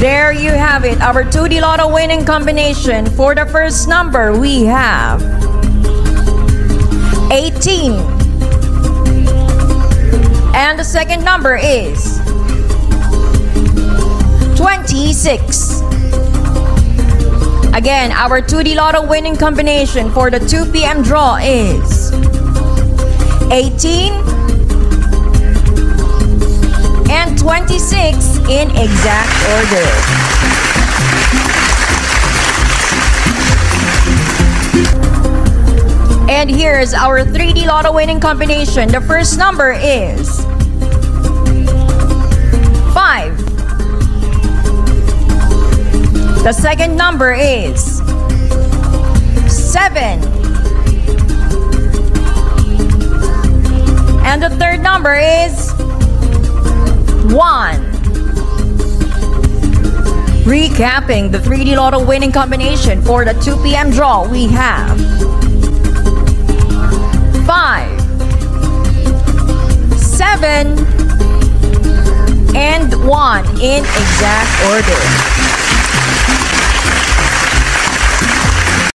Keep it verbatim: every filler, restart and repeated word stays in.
There you have it, our two D Lotto winning combination. For the first number, we have eighteen. And the second number is twenty-six. Again, our two D Lotto winning combination for the two P M draw is eighteen and twenty-six in exact order. And here's our three D Lotto winning combination. The first number is five. The second number is seven. And the third number is one. Recapping the three D Lotto winning combination for the two P M draw, we have five, seven, and one in exact order.